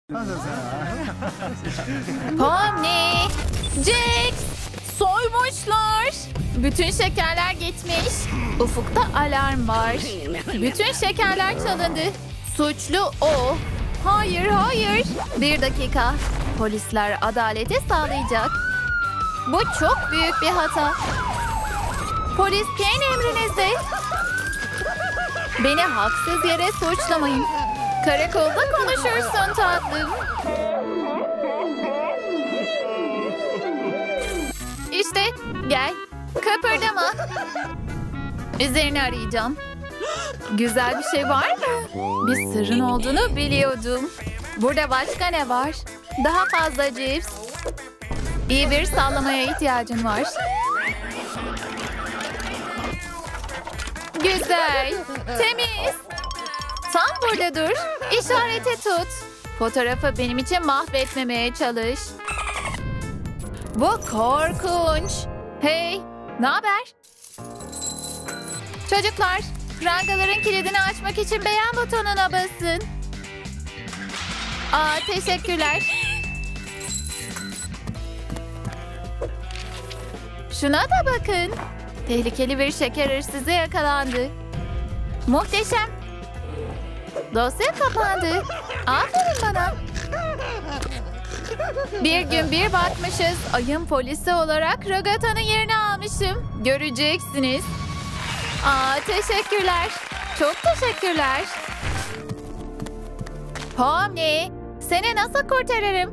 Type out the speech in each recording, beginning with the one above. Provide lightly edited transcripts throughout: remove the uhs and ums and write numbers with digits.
Pomni! Jax! Soymuşlar! Bütün şekerler gitmiş. Ufukta alarm var. Bütün şekerler çalındı. Suçlu o. Hayır, hayır. Bir dakika. Polisler adaleti sağlayacak. Bu çok büyük bir hata. Polis Kane emrinizde. Beni haksız yere suçlamayın. Karakolda konuşursun tatlım. İşte gel. Kıpırdama. Üzerini arayacağım. Güzel bir şey var mı? Bir sırrın olduğunu biliyordum. Burada başka ne var? Daha fazla cips. İyi bir sallamaya ihtiyacın var. Güzel. Temiz. Tam burada dur. İşareti tut. Fotoğrafı benim için mahvetmemeye çalış. Bu korkunç. Hey, ne haber? Çocuklar, prangaların kilidini açmak için beğen butonuna basın. Teşekkürler. Şuna da bakın. Tehlikeli bir şeker hırsızı yakalandı. Muhteşem. Dosya kapandı. Aferin bana. Bir gün bir bakmışız. Ayın polisi olarak Rogata'nın yerini almışım. Göreceksiniz. Teşekkürler. Çok teşekkürler. Pomni, seni nasıl kurtarırım?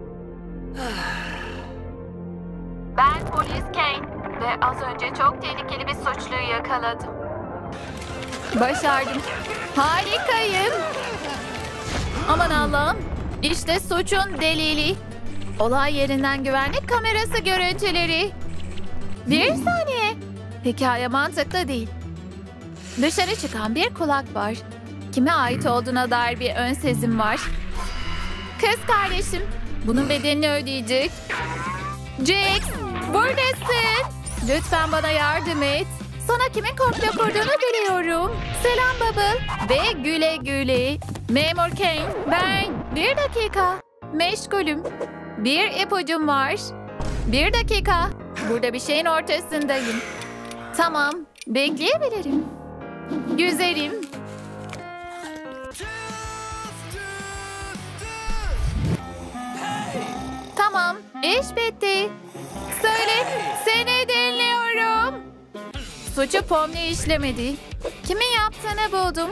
Ben polis Kane ve az önce çok tehlikeli bir suçluyu yakaladım. Başardım. Harikayım. Aman Allah'ım. İşte suçun delili. Olay yerinden güvenlik kamerası görüntüleri. Bir saniye. Hikaye mantıklı değil. Dışarı çıkan bir kulak var. Kime ait olduğuna dair bir ön sezim var. Kız kardeşim, bunun bedelini ödeyecek. Jax, buradasın. Lütfen bana yardım et. Sana kimin komplo kurduğunu biliyorum. Selam Bubble. Ve güle güle. Memur Kane, ben. Bir dakika. Meşgulüm. Bir ipucum var. Bir dakika. Burada bir şeyin ortasındayım. Tamam, bekleyebilirim. Güzelim. Tamam, iş bitti. Söyle, seni dinliyorum. Suçu Pomni işlemedi. Kimin yaptığını buldum.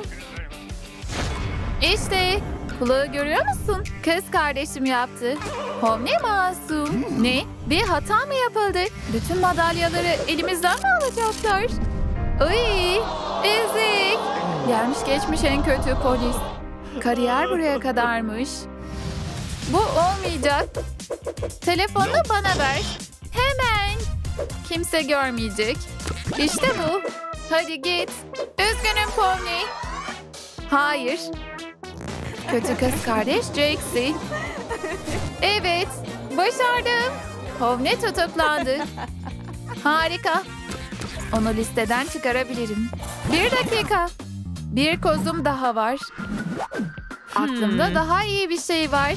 İşte, kulağı görüyor musun? Kız kardeşim yaptı. Pomni masum. Ne? Bir hata mı yapıldı? Bütün madalyaları elimizden mi alacaklar? Ay, ezik. Gelmiş geçmiş en kötü polis. Kariyer buraya kadarmış. Bu olmayacak. Telefonunu bana ver. Hemen. Kimse görmeyecek. İşte bu. Hadi git. Üzgünüm Pomni. Hayır. Kötü kız kardeş Jax'i. Evet. Başardım. Pomni tutuklandı. Harika. Onu listeden çıkarabilirim. Bir dakika. Bir kozum daha var. Aklımda daha iyi bir şey var.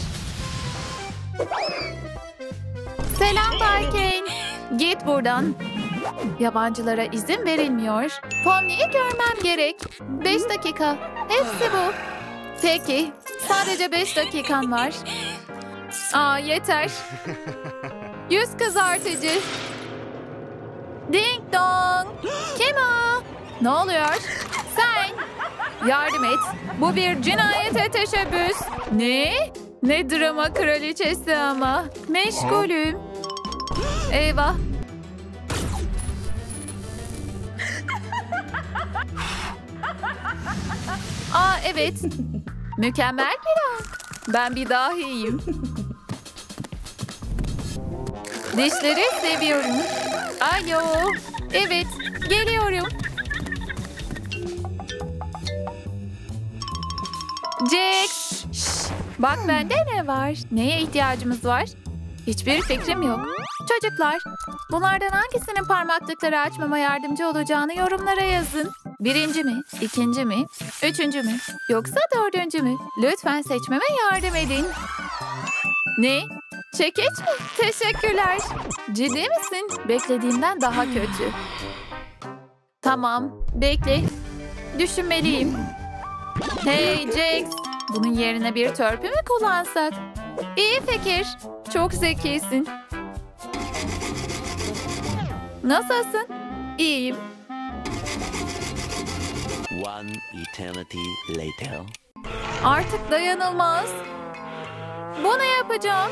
Selam Bay Kane. Git buradan. Yabancılara izin verilmiyor. Pomni'yi görmem gerek. 5 dakika. Hepsi bu. Peki. Sadece 5 dakikan var. Yeter. Yüz kızartıcı. Ding dong. Kim o? Ne oluyor? Sen. Yardım et. Bu bir cinayete teşebbüs. Ne? Ne drama kraliçesi ama. Meşgulüm. Eyvah. Evet. Mükemmel plan. Ben bir dahiyim. Dişleri seviyorum. Alo. Evet, geliyorum. Jax. Şş, bak bende ne var? Neye ihtiyacımız var? Hiçbir fikrim yok. Çocuklar, bunlardan hangisinin parmaklıkları açmama yardımcı olacağını yorumlara yazın. 1. mi? 2. mi? 3. mü? Yoksa 4. mü? Lütfen seçmeme yardım edin. Ne? Çekiç mi? Teşekkürler. Ciddi misin? Beklediğimden daha kötü. Tamam, bekle. Düşünmeliyim. Hey Jax, bunun yerine bir törpü mü kullansak? İyi fikir. Çok zekisin. Nasılsın? İyiyim. One eternity later. Artık dayanılmaz. Bunu yapacağım.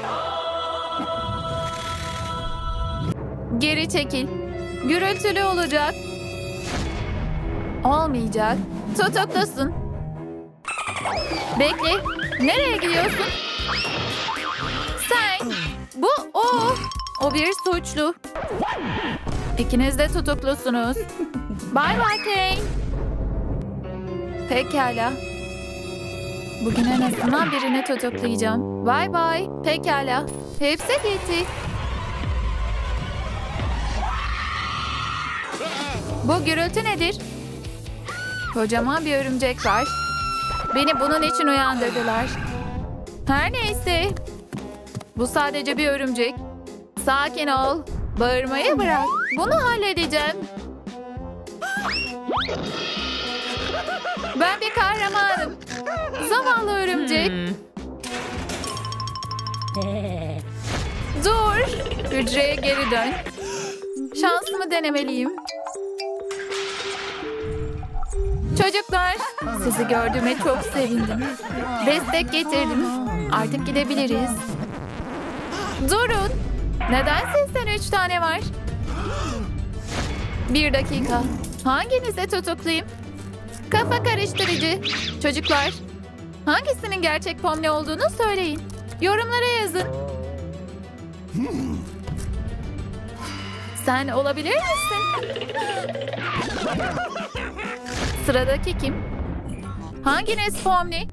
Geri çekil. Gürültülü olacak. Olmayacak. Tutuklusun. Bekle. Nereye gidiyorsun? Sen. Bu o. O bir suçlu. İkiniz de tutuklusunuz. Bye bye Kane. Pekala. Bugün en azından birini tutuklayacağım. Bye bye. Pekala. Hepsi gitti. Bu gürültü nedir? Kocaman bir örümcek var. Beni bunun için uyandırdılar. Her neyse. Bu sadece bir örümcek. Sakin ol. Bağırmayı bırak. Bunu halledeceğim. Ben bir kahramanım. Zavallı örümcek. Dur. Hücreye geri dön. Şansımı denemeliyim. Çocuklar, sizi gördüğüme çok sevindim. Destek getirdim. Artık gidebiliriz. Durun. Neden sizden 3 tane var? 1 dakika. Hanginize tutuklayayım? Kafa karıştırıcı. Çocuklar, hangisinin gerçek Pomni olduğunu söyleyin. Yorumlara yazın. Sen olabilir misin? Sıradaki kim? Hanginiz Pomni?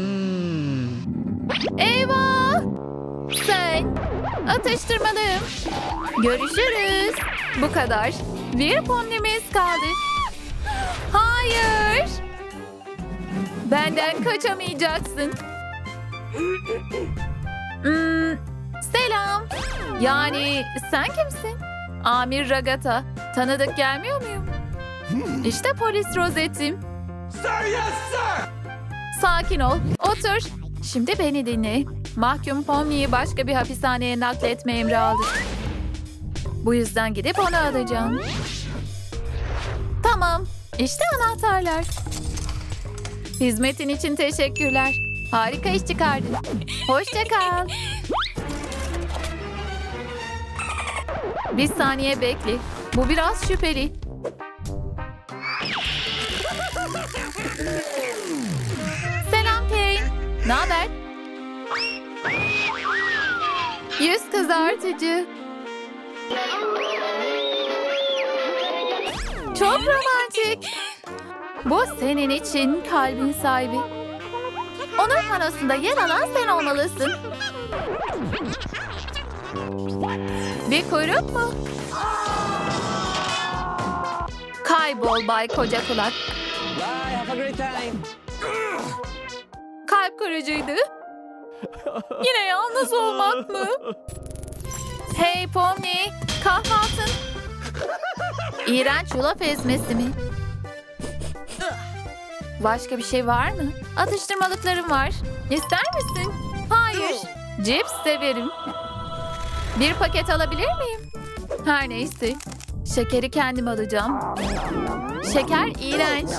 Eyvah! Sen. Atıştırmalıyım. Görüşürüz. Bu kadar. Bir Pomni'miz kaldı. Hayır. Benden kaçamayacaksın. Selam. Yani sen kimsin? Amir Ragata. Tanıdık gelmiyor muyum? İşte polis rozetim. Sakin ol. Otur. Şimdi beni dinle. Mahkum Pomni'yi başka bir hapishaneye nakletme emri aldık. Bu yüzden gidip onu alacağım. Tamam. İşte anahtarlar. Hizmetin için teşekkürler. Harika iş çıkardın. Hoşça kal. Bir saniye bekle. Bu biraz şüpheli. Selam Kane. Ne haber? Yüz kızartıcı. Çok romantik. Bu senin için kalbin sahibi. Onun panosunda yer alan sen olmalısın. Bir kuyruk mu? Kaybol Bay Koca Kulak. Bye, have a great time. Kalp kırıcıydı. Yine yalnız olmak mı? Hey Pomni, kahvaltın. İğrenç yulaf ezmesi mi? Başka bir şey var mı? Atıştırmalıklarım var. İster misin? Hayır. Cips severim. Bir paket alabilir miyim? Her neyse. Şekeri kendim alacağım. Şeker iğrenç.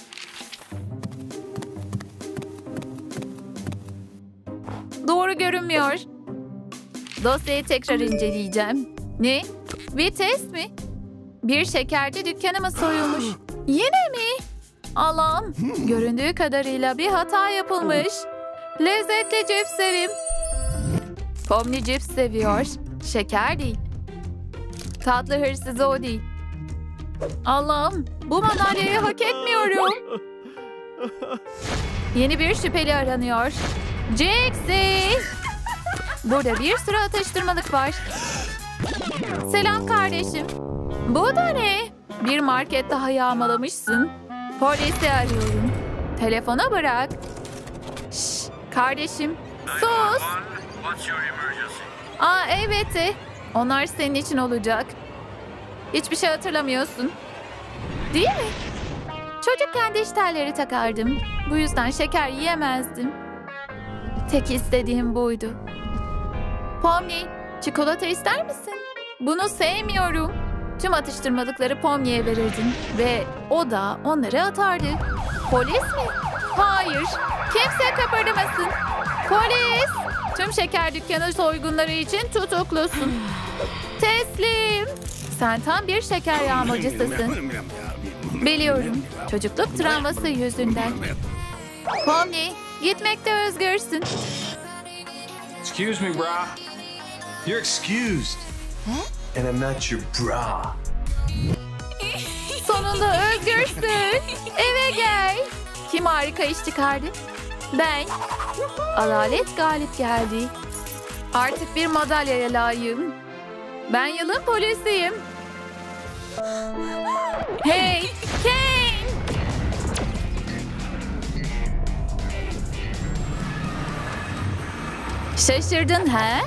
Doğru görünmüyor. Dosyayı tekrar inceleyeceğim. Ne? Bir test mi? Bir şekerci dükkanı mı soyulmuş? Yine mi? Allah'ım. Göründüğü kadarıyla bir hata yapılmış. Lezzetli cipslerim. Pomni cips seviyor. Şeker değil. Tatlı hırsızı o değil. Allah'ım. Bu madalyayı hak etmiyorum. Yeni bir şüpheli aranıyor. Jaxie. Burada bir sürü atıştırmalık var. Selam kardeşim. Bu da ne? Bir market daha yağmalamışsın. Polisi arıyorum. Telefona bırak. Şşş, kardeşim. Sus. Aa evet. Onlar senin için olacak. Hiçbir şey hatırlamıyorsun. Değil mi? Çocukken diş telleri takardım. Bu yüzden şeker yiyemezdim. Tek istediğim buydu. Pomni, çikolata ister misin? Bunu sevmiyorum. Tüm atıştırmalıkları Pomni'ye verirdim. Ve o da onları atardı. Polis mi? Hayır. Kimse kıpırdamasın. Polis! Tüm şeker dükkanı soygunları için tutuklusun. Teslim. Sen tam bir şeker yağmacısısın. Biliyorum. Çocukluk travması yüzünden. Pomni, gitmekte özgürsün. Excuse me, brah. You're excused. And I'm not your bra. Sonunda özgürsün. Eve gel. Kim harika iş çıkardı? Ben. Adalet galip geldi. Artık bir madalyaya layığım. Ben yılın polisiyim. Hey, Kane! Şaşırdın ha?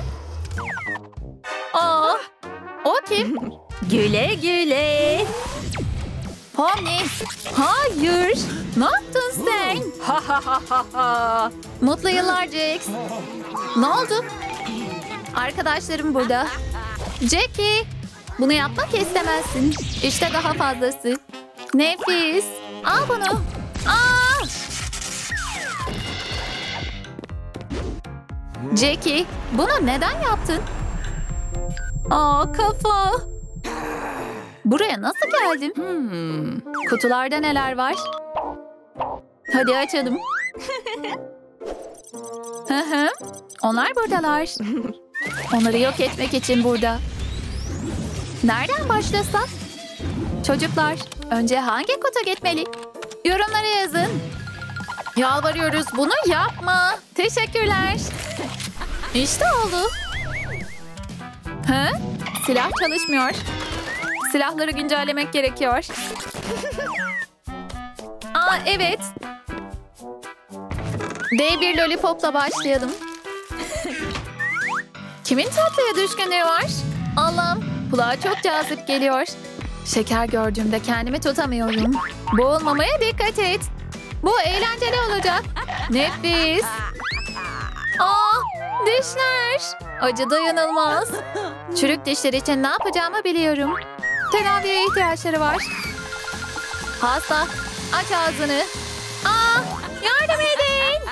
Aa, o kim? Güle güle. Pomni, hayır. Ne yaptın sen? Ha ha ha ha ha. Mutlu yıllar Jax. Ne oldu? Arkadaşlarım burada. Jackie, bunu yapmak istemezsin. İşte daha fazlası. Nefis. Al bunu. Aa! Jackie, bunu neden yaptın? Aa, kafa. Buraya nasıl geldin? Kutularda neler var? Hadi açalım. Hı hı. Onlar buradalar. Onları yok etmek için burada. Nereden başlasak? Çocuklar, önce hangi kutu gitmeli? Yorumlara yazın. Yalvarıyoruz, bunu yapma. Teşekkürler. İşte oldu. Hı? Silah çalışmıyor. Silahları güncellemek gerekiyor. Aa evet. Dev bir lollipopla başlayalım. Kimin tatlıya düşkünlüğü var? Allah'ım, kulağa çok cazip geliyor. Şeker gördüğümde kendimi tutamıyorum. Boğulmamaya dikkat et. Bu eğlenceli olacak. Nefis. Aa, dişler. Acı dayanılmaz. Çürük dişler için ne yapacağımı biliyorum. Tedaviye ihtiyaçları var. Hasta, aç ağzını. Aa, yardım edin.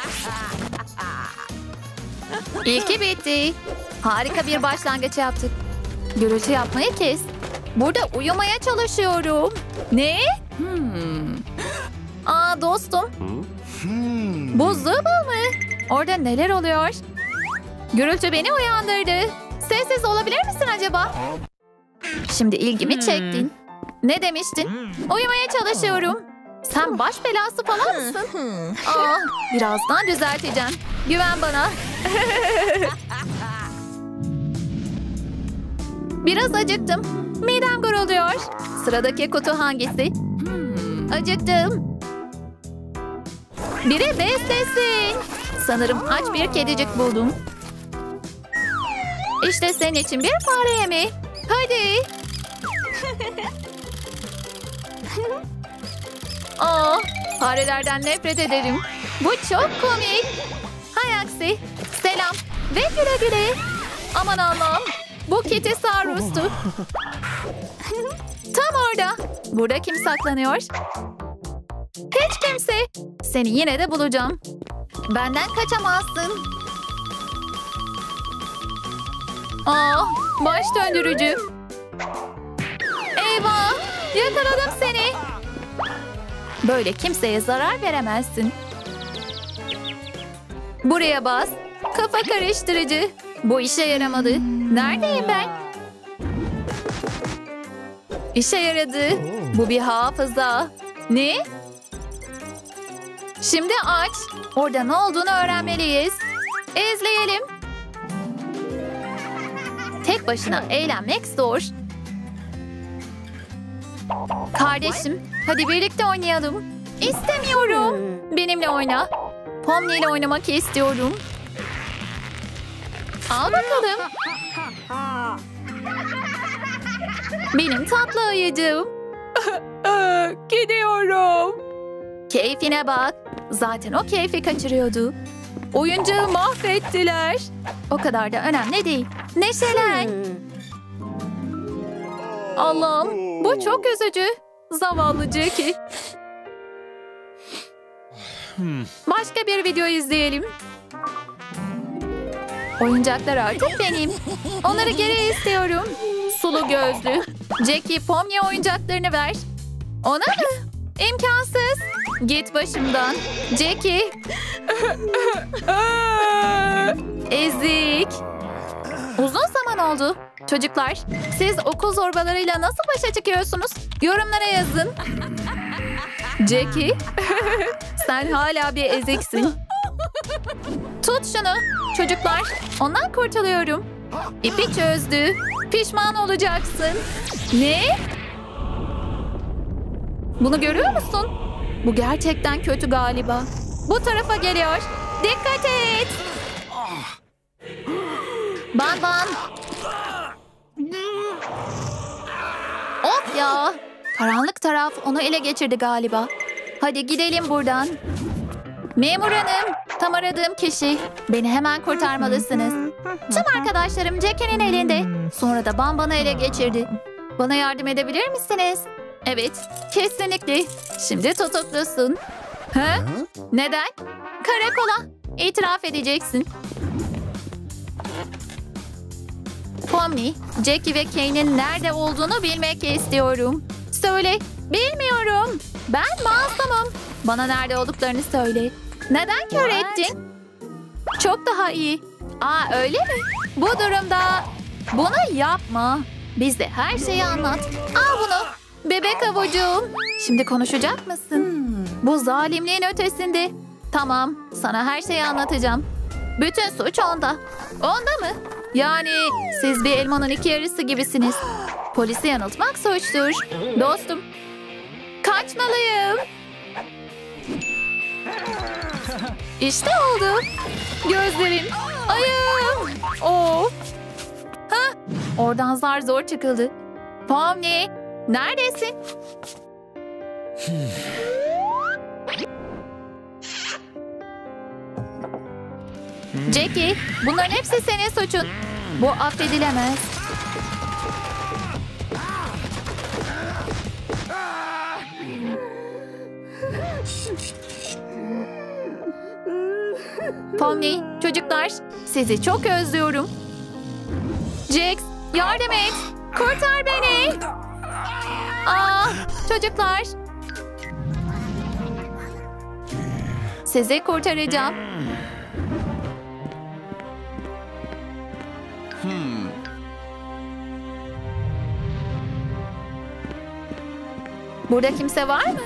İlki bitti. Harika bir başlangıç yaptık. Gürültü yapmayı kes. Burada uyumaya çalışıyorum. Ne? Aa dostum. Buzdolabı mı? Orada neler oluyor? Gürültü beni uyandırdı. Sessiz olabilir misin acaba? Şimdi ilgimi çektin. Ne demiştin? Uyumaya çalışıyorum. Sen baş belası falan mısın? Aa, birazdan düzelteceğim. Güven bana. Biraz acıktım. Midem gurulduyor. Sıradaki kutu hangisi? Acıktım. Biri beslesin. Sanırım aç bir kedicik buldum. İşte senin için bir fare yemeği. Hadi. Aa, farelerden nefret ederim. Bu çok komik. Hay aksi. Selam ve güle güle. Aman Allah'ım. Bu Kitty Sarus'tu. Tam orada. Burada kim saklanıyor? Hiç kimse. Seni yine de bulacağım. Benden kaçamazsın. Aa, baş döndürücü. Eyvah! Yakaladım seni. Böyle kimseye zarar veremezsin. Buraya bas. Kafa karıştırıcı. Bu işe yaramadı. Neredeyim ben? İşe yaradı. Bu bir hafıza. Ne? Şimdi aç. Orada ne olduğunu öğrenmeliyiz. İzleyelim. Tek başına eğlenmek zor. Kardeşim, hadi birlikte oynayalım. İstemiyorum. Benimle oyna. Pomni ile oynamak istiyorum. Al bakalım. Benim tatlı ayıcığım. Gidiyorum. Keyfine bak. Zaten o keyfi kaçırıyordu. Oyuncağı mahvettiler. O kadar da önemli değil. Neşelen. Allah'ım, bu çok üzücü. Zavallı Jackie. Başka bir video izleyelim. Oyuncaklar artık benim. Onları geri istiyorum. Sulu gözlü. Jackie, Pomni'ye oyuncaklarını ver. Ona mı? İmkansız. Git başımdan. Jackie. Ezik. Uzun zaman oldu. Çocuklar, siz okul zorbalarıyla nasıl başa çıkıyorsunuz? Yorumlara yazın. Jackie, sen hala bir eziksin. Tut şunu. Çocuklar, ondan kurtuluyorum. İpi çözdü. Pişman olacaksın. Ne? Bunu görüyor musun? Bu gerçekten kötü galiba. Bu tarafa geliyor. Dikkat et. Ban ban. Of ya. Karanlık taraf onu ele geçirdi galiba. Hadi gidelim buradan. Memur hanım, tam aradığım kişi. Beni hemen kurtarmalısınız. Tüm arkadaşlarım Jackie'nin elinde. Sonra da Bamban'ı ele geçirdi. Bana yardım edebilir misiniz? Evet, kesinlikle. Şimdi tutuklusun. Ha? Neden? Karakola. İtiraf edeceksin. Pomni, Jackie ve Kane'in nerede olduğunu bilmek istiyorum. Söyle. Bilmiyorum. Ben masumum. Bana nerede olduklarını söyle. Neden kör ettin? Çok daha iyi. Aa, öyle mi? Bu durumda bunu yapma. Bize her şeyi anlat. Al bunu. Bebek avucum. Şimdi konuşacak mısın? Bu zalimliğin ötesinde. Tamam, sana her şeyi anlatacağım. Bütün suç onda. Onda mı? Yani siz bir elmanın iki yarısı gibisiniz. Polisi yanıltmak suçtur. Dostum, kaçmalıyım. İşte oldu. Gözlerim, ayağım. Of. Ha, oradan zar zor çıkıldı. Pomni, neredesin? Jackie, bunların hepsi senin suçun. Bu affedilemez. Pomni, çocuklar, sizi çok özlüyorum. Jax, yardım et. Kurtar beni. Aa, çocuklar. Sizi kurtaracağım. Burada kimse var mı?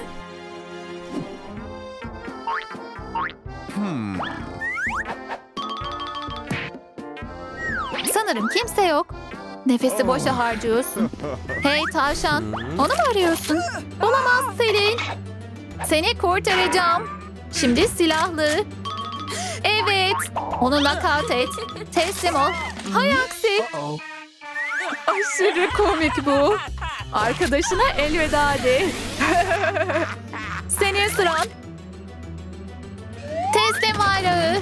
Sanırım kimse yok. Nefesi boşa harcıyorsun. Hey tavşan, onu mu arıyorsun? Olamaz Selin. Seni kurtaracağım. Şimdi silahlı. Evet, onu nakavt et. Teslim ol. Hay aksi. Aşırı komik bu. Arkadaşına elveda de. Senin sıran. Teslim varlığı.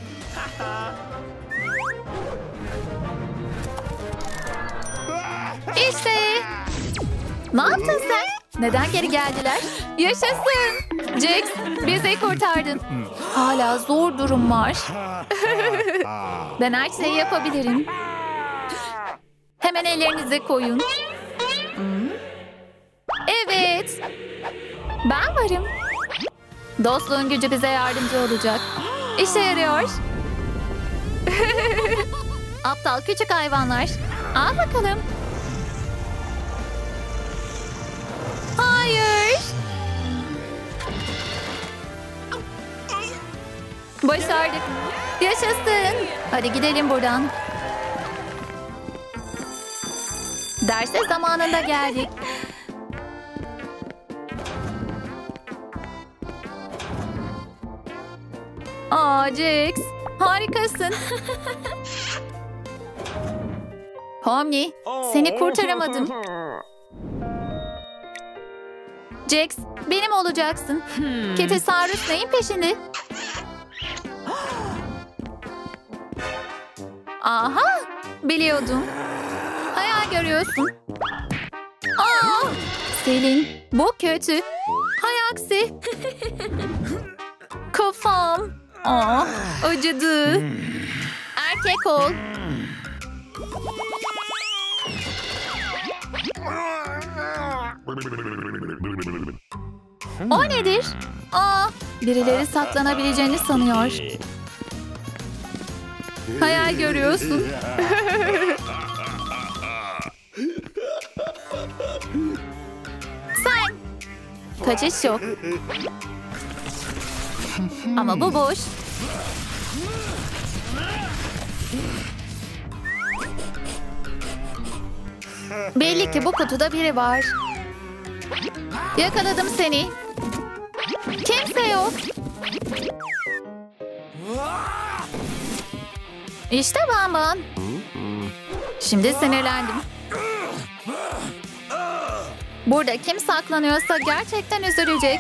İşte. Ne yaptın sen? Neden geri geldiler? Yaşasın. Jax, bizi kurtardın. Hala zor durum var. Ben her şeyi yapabilirim. Hemen ellerinizi koyun. Evet. Ben varım. Dostluğun gücü bize yardımcı olacak. İşe yarıyor. Aptal küçük hayvanlar. Al bakalım. Hayır. Başardık. Yaşasın. Hadi gidelim buradan. Derse zamanında geldik. Aa Jax, harikasın. Pomni, seni kurtaramadım. Jax, benim olacaksın. Ketasaurus neyin peşinde? Aha, biliyordum. Hayal görüyorsun. Aa, Selin, bu kötü. Hay aksi. Kafam. Aa, acıdı. Erkek ol. O nedir? Aa, birileri saklanabileceğini sanıyor. Hayal görüyorsun. Sen. Kaçış yok. Ama bu boş. Belli ki bu kutuda biri var. Yakaladım seni. Kimse yok. İşte Bamban. Şimdi sinirlendim. Burada kim saklanıyorsa gerçekten üzülecek.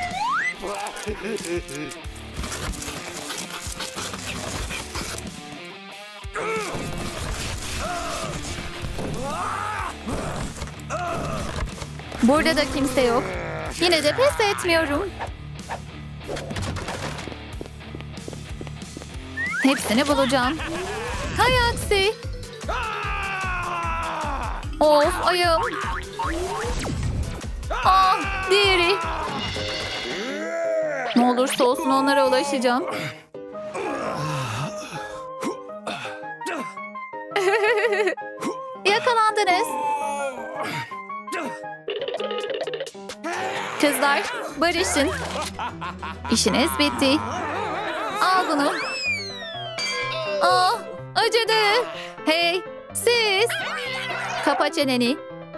Burada da kimse yok. Yine de pes etmiyorum. Hepsini bulacağım. Hay aksi. Of, ayağım. Ah, diğeri. Ne olursa olsun onlara ulaşacağım. Yakalandınız. Kızlar, barışın. İşiniz bitti. Al bunu. Ah, acıdı. Hey, siz. Kapa çeneni.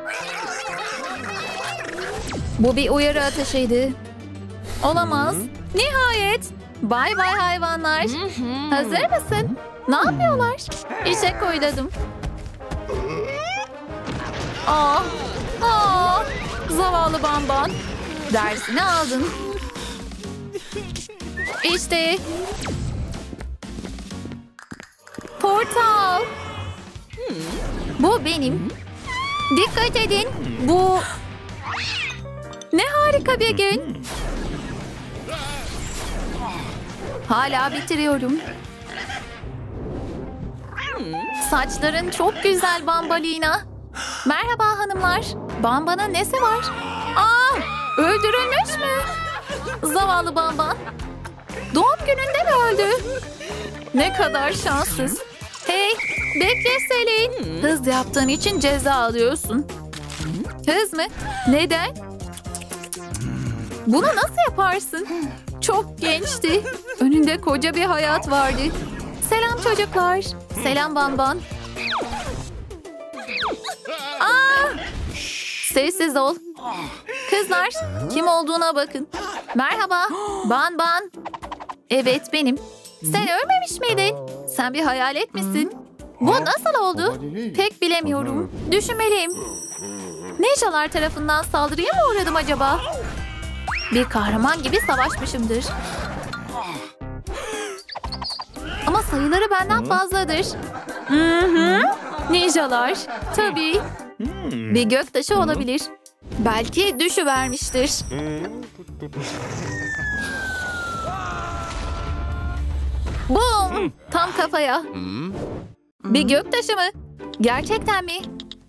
Bu bir uyarı atışıydı. Olamaz. Nihayet. Bay bay hayvanlar. Hazır mısın? Ne yapıyorlar? İşe koyladım. Ah, ah. Zavallı Bamban. Dersini aldın. İşte. Portal. Bu benim. Dikkat edin. Bu... Ne harika bir gün. Hala bitiriyorum. Saçların çok güzel Bambalina. Merhaba hanımlar. Bamba'nın nesi var? Aa, öldürülmüş mü? Zavallı Bamban. Doğum gününde mi öldü? Ne kadar şanssız. Hey, bekle Selin. Hız yaptığın için ceza alıyorsun. Hız mı? Neden? Bunu nasıl yaparsın? Çok gençti. Önünde koca bir hayat vardı. Selam çocuklar. Selam Bamban. Aa! Sessiz ol. Kızlar, kim olduğuna bakın. Merhaba, Bamban. Evet, benim. Sen ölmemiş miydin? Sen bir hayalet misin? Bu nasıl oldu? Pek bilemiyorum. Düşünmeliyim. Ninjalar tarafından saldırıya mı uğradım acaba? Bir kahraman gibi savaşmışımdır. Ama sayıları benden fazladır. Ninjalar. Tabii. Bir göktaşı olabilir. Belki düşüvermiştir. Boom! Tam kafaya. Bir göktaşı mı? Gerçekten mi?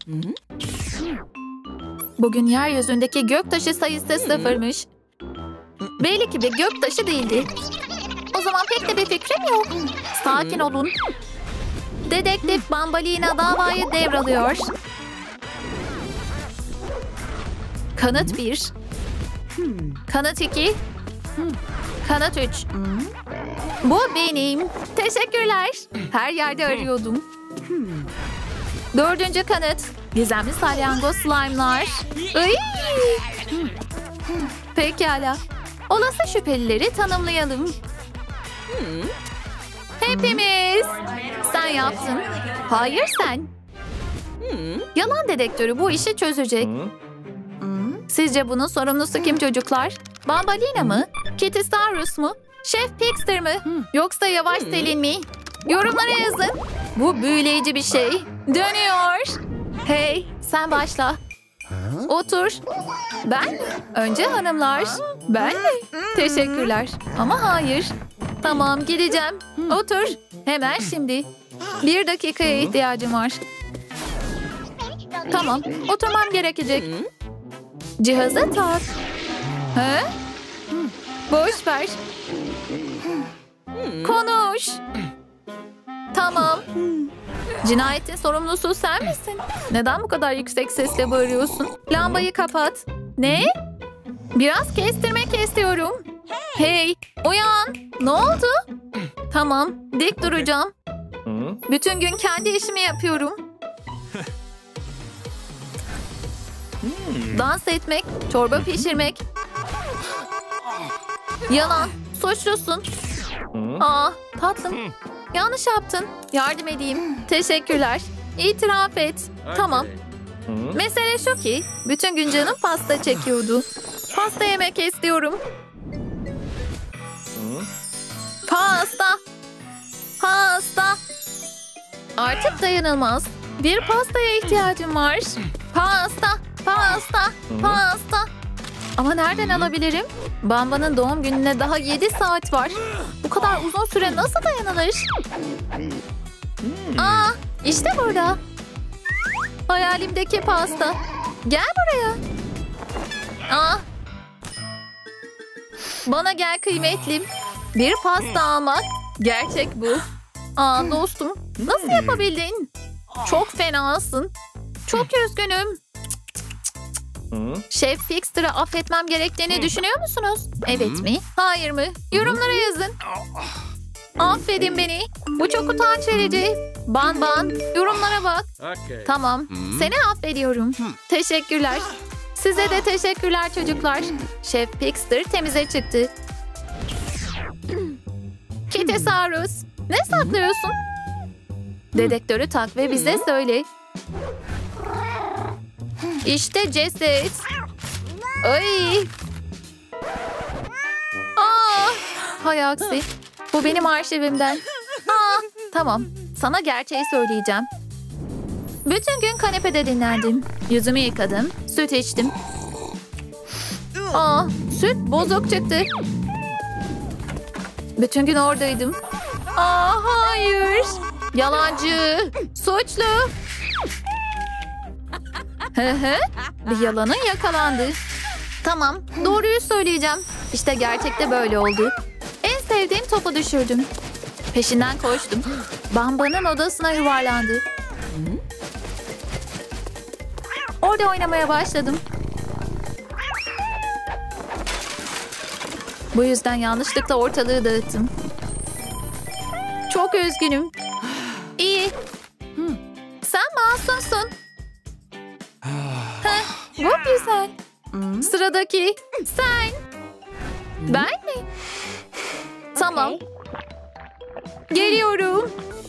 Bugün yeryüzündeki göktaşı sayısı 0'mış. Belli ki bir göktaşı değildi. O zaman pek de bir fikrim yok. Sakin olun. Dedektif Bambalina davayı devralıyor. Kanıt 1. Kanıt 2. Kanıt 3. Bu benim. Teşekkürler. Her yerde arıyordum. 4. kanıt. Gizemli salyangoz slime'lar. Ay! Pekala. Olası şüphelileri tanımlayalım. Hepimiz. Sen yaptın. Hayır sen. Yalan dedektörü bu işi çözecek. Sizce bunun sorumlusu kim çocuklar? Bambalina mı? Kitty Saurus mu? Şef Pixter mi? Yoksa Yavaş Selin mi? Yorumlara yazın. Bu büyüleyici bir şey. Dönüyor. Hey, sen başla. Otur. Ben mi? Önce hanımlar. Ben mi? Teşekkürler. Ama hayır. Tamam, gideceğim. Otur. Hemen şimdi. 1 dakikaya ihtiyacım var. Tamam, oturmam gerekecek. Cihazı tak. He? Boş ver. Konuş. Tamam. Cinayetin sorumlusu sen misin? Neden bu kadar yüksek sesle bağırıyorsun? Lambayı kapat. Ne? Biraz kestirmek istiyorum. Hey, uyan. Ne oldu? Tamam, dik duracağım. Bütün gün kendi işimi yapıyorum. Dans etmek, çorba pişirmek. Yalan, suçlusun. Aa, tatlım. Yanlış yaptın. Yardım edeyim. Teşekkürler. İtiraf et. Tamam. Mesele şu ki, bütün gün canım pasta çekiyordu. Pasta yemek istiyorum. Pasta. Pasta. Artık dayanılmaz. Bir pastaya ihtiyacım var. Pasta. Pasta. Pasta. Ama nereden alabilirim? Bamba'nın doğum gününe daha 7 saat var. Bu kadar uzun süre nasıl dayanılır? Aa, işte burada. Hayalimdeki pasta. Gel buraya. Aa. Bana gel kıymetlim. Bir pasta almak. Gerçek bu. Aa dostum, nasıl yapabildin? Çok fenasın. Çok üzgünüm. Şef Pixter'ı affetmem gerektiğini düşünüyor musunuz? Evet mi? Hayır mı? Yorumlara yazın. Affedin beni. Bu çok utanç verici. Ban ban. Yorumlara bak. Tamam. Seni affediyorum. Teşekkürler. Size de teşekkürler çocuklar. Şef Pixter temize çıktı. Kitty Saurus. Ne saklıyorsun? Dedektörü tak ve bize söyle. İşte ceset. Ay. Aa, hay aksi. Bu benim arşivimden. Aa, tamam. Sana gerçeği söyleyeceğim. Bütün gün kanepede dinlendim. Yüzümü yıkadım. Süt içtim. Aa, süt bozuk çıktı. Bütün gün oradaydım. Aa, hayır. Yalancı. Suçlu. Hı hı. Bir yalanın yakalandı. Tamam, doğruyu söyleyeceğim. İşte gerçekte böyle oldu. En sevdiğim topu düşürdüm. Peşinden koştum. Bamba'nın odasına yuvarlandı. Orada oynamaya başladım. Bu yüzden yanlışlıkla ortalığı dağıttım. Çok üzgünüm. İyi. Sen masumsun. Heh, bu güzel. Sıradaki sen. Ben mi? Tamam. Geliyorum.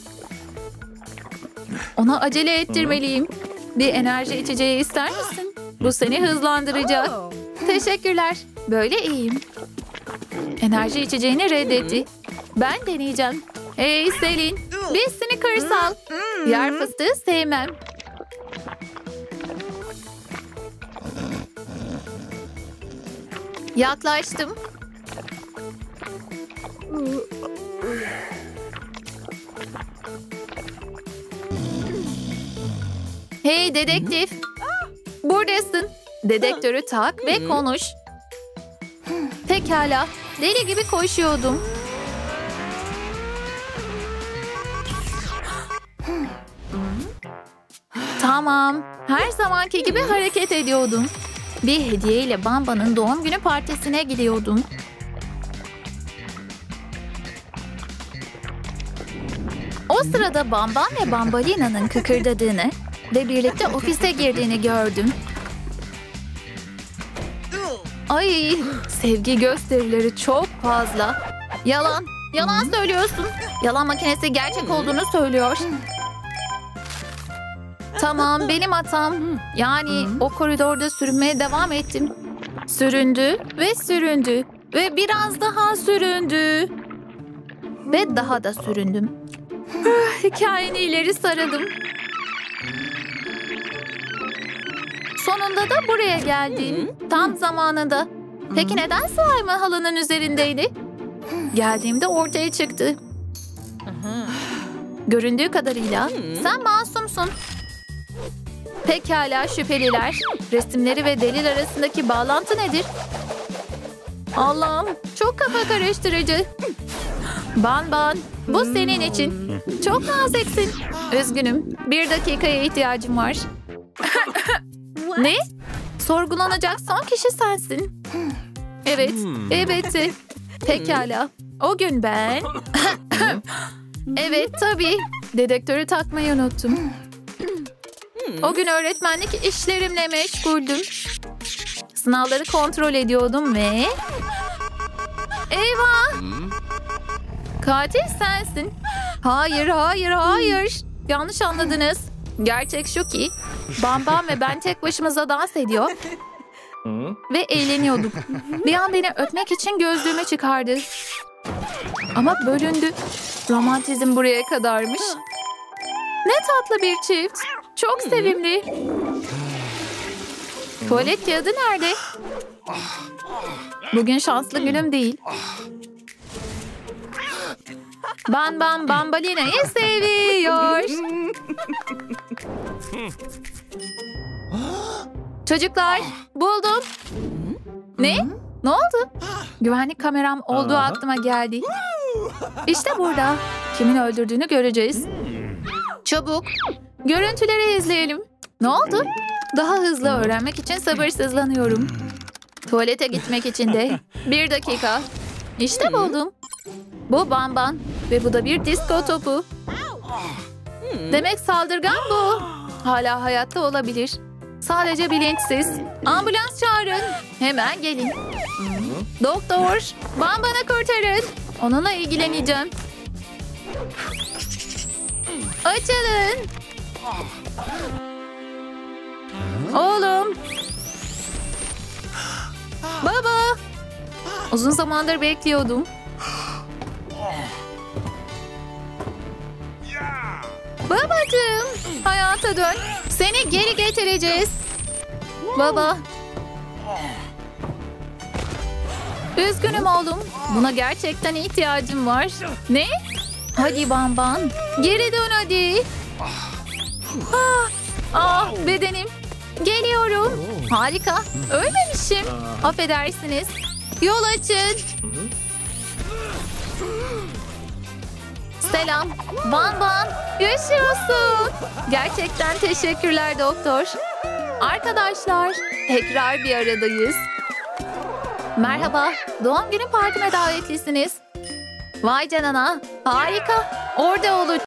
Ona acele ettirmeliyim. Bir enerji içeceği ister misin? Bu seni hızlandıracak. Teşekkürler. Böyle iyiyim. Enerji içeceğini reddetti. Ben deneyeceğim. Hey Selin, bir Snickers al. Yer fıstığı sevmem. Yaklaştım. Hey dedektif. Buradasın. Dedektörü tak ve konuş. Pekala. Deli gibi koşuyordum. Tamam. Her zamanki gibi hareket ediyordum. Bir hediyeyle Bamba'nın doğum günü partisine gidiyordum. O sırada Bamban ve Bambalina'nın kıkırdadığını ve birlikte ofise girdiğini gördüm. Ay, sevgi gösterileri çok fazla. Yalan, yalan söylüyorsun. Yalan makinesi gerçek olduğunu söylüyor. Tamam, benim hatam. Yani o koridorda sürünmeye devam ettim. Süründü ve süründü ve biraz daha süründü. Ve daha da süründüm. Hikayeni ileri saralım. Sonunda da buraya geldin. Tam zamanında. Peki neden slime halının üzerindeydi? Geldiğimde ortaya çıktı. Göründüğü kadarıyla sen masumsun. Pekala şüpheliler. Resimleri ve delil arasındaki bağlantı nedir? Allah'ım, çok kafa karıştırıcı. Ban, bu senin için. Çok naziksin. Üzgünüm. 1 dakikaya ihtiyacım var. Ne? Sorgulanacak son kişi sensin. Evet, elbette. Pekala. O gün ben... Evet, tabii. Dedektörü takmayı unuttum. O gün öğretmenlik işlerimle meşguldüm. Sınavları kontrol ediyordum ve... Eyvah! Katil sensin. Hayır. Yanlış anladınız. Gerçek şu ki Bam ve ben tek başımıza dans ediyor ve eğleniyorduk. Bir an beni öpmek için gözlüğümü çıkardı. Ama bölündü. Romantizm buraya kadarmış. Ne tatlı bir çift. Çok sevimli. Tuvalet kağıdı nerede? Bugün şanslı günüm değil. Bambalina'yı seviyor. Çocuklar, buldum. Ne? Ne oldu? Güvenlik kameram olduğu aklıma geldi. İşte burada. Kimin öldürdüğünü göreceğiz. Çabuk. Görüntüleri izleyelim. Ne oldu? Daha hızlı öğrenmek için sabırsızlanıyorum. Tuvalete gitmek için de 1 dakika. İşte buldum. Bu Bamban ve bu da bir disko topu. Demek saldırgan bu. Hala hayatta olabilir. Sadece bilinçsiz. Ambulans çağırın. Hemen gelin. Doktor, Bamban'ı kurtarın. Onunla ilgileneceğim. Açılın. Oğlum. Baba. Uzun zamandır bekliyordum. Babacığım, hayata dön. Seni geri getireceğiz. Baba. Üzgünüm oğlum. Buna gerçekten ihtiyacım var. Ne? Hadi Bamban. Geri dön hadi. Bedenim. Geliyorum. Harika. Ölmemişim. Affedersiniz. Yol açın. Selam. Bamban. Yaşıyorsun. Gerçekten teşekkürler doktor. Arkadaşlar, tekrar bir aradayız. Merhaba. Doğum günü partime davetlisiniz. Vay canına. Harika. Orada olacağım.